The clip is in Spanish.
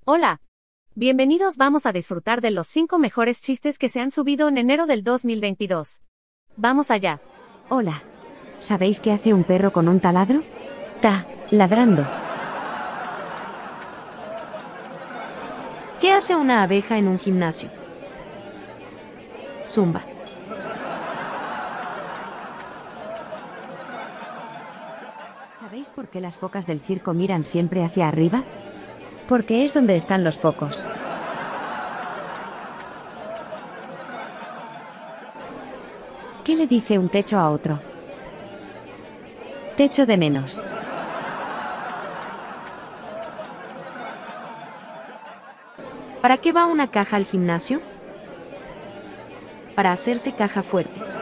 Hola. Bienvenidos, vamos a disfrutar de los 5 mejores chistes que se han subido en enero del 2022. Vamos allá. Hola. ¿Sabéis qué hace un perro con un taladro? Ladrando. ¿Qué hace una abeja en un gimnasio? Zumba. ¿Sabéis por qué las focas del circo miran siempre hacia arriba? Porque es donde están los focos. ¿Qué le dice un techo a otro? Techo de menos. ¿Para qué va una caja al gimnasio? Para hacerse caja fuerte.